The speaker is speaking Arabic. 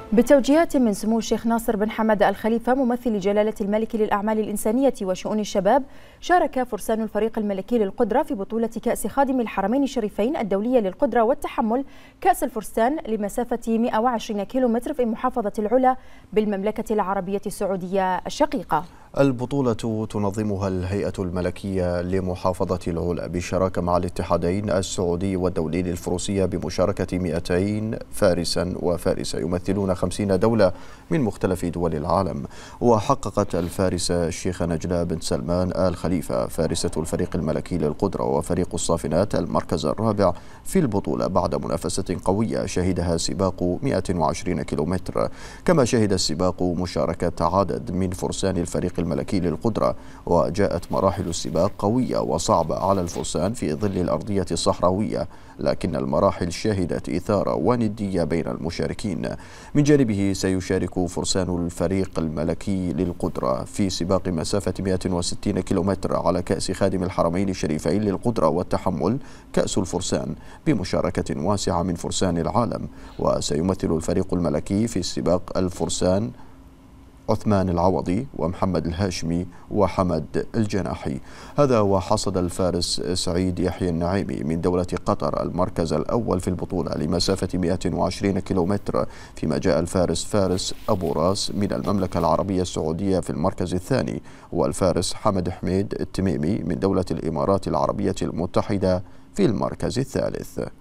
بتوجيهات من سمو الشيخ ناصر بن حمد الخليفة ممثل جلالة الملك للأعمال الإنسانية وشؤون الشباب، شارك فرسان الفريق الملكي للقدرة في بطولة كأس خادم الحرمين الشريفين الدولية للقدرة والتحمل كأس الفرسان لمسافة 120 كيلومتر في محافظة العلا بالمملكة العربية السعودية الشقيقة. البطولة تنظمها الهيئة الملكية لمحافظة العلا بالشراكة مع الاتحادين السعودي والدولي للفروسية بمشاركة 200 فارسا وفارسة يمثلون 50 دولة من مختلف دول العالم. وحققت الفارسة الشيخة نجلاء بنت سلمان آل خليفة فارسة الفريق الملكي للقدرة وفريق الصافنات المركز الرابع في البطولة بعد منافسة قوية شهدها سباق 120 كيلومتر. كما شهد السباق مشاركة عدد من فرسان الفريق الملكي للقدرة، وجاءت مراحل السباق قوية وصعبة على الفرسان في ظل الأرضية الصحراوية، لكن المراحل شهدت إثارة وندية بين المشاركين. من جانبه سيشارك فرسان الفريق الملكي للقدرة في سباق مسافة 160 كيلومتر على كأس خادم الحرمين الشريفين للقدرة والتحمل كأس الفرسان بمشاركة واسعة من فرسان العالم. وسيمثل الفريق الملكي في السباق الفرسان عثمان العوضي ومحمد الهاشمي وحمد الجناحي. هذا وحصد الفارس سعيد يحيى النعيمي من دولة قطر المركز الأول في البطولة لمسافة 120 كيلومتر، فيما جاء الفارس فارس أبو راس من المملكة العربية السعودية في المركز الثاني، والفارس حمد حميد التميمي من دولة الإمارات العربية المتحدة في المركز الثالث.